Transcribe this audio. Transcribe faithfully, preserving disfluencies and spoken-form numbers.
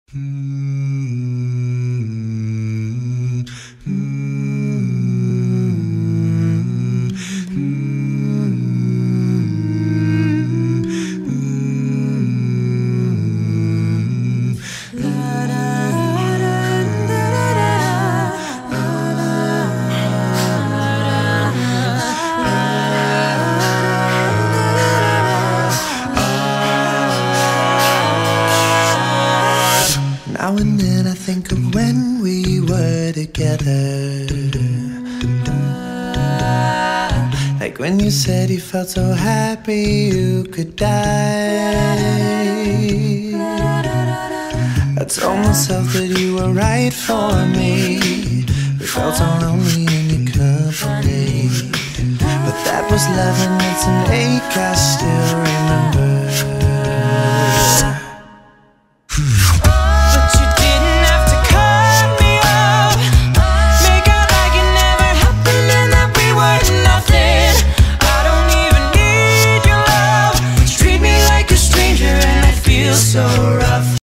Mm, mm, mm, Now and then I think of when we were together, like when you said you felt so happy you could die. I told myself that you were right for me. We felt so lonely in your company, but that was love and it's an ache I still remember.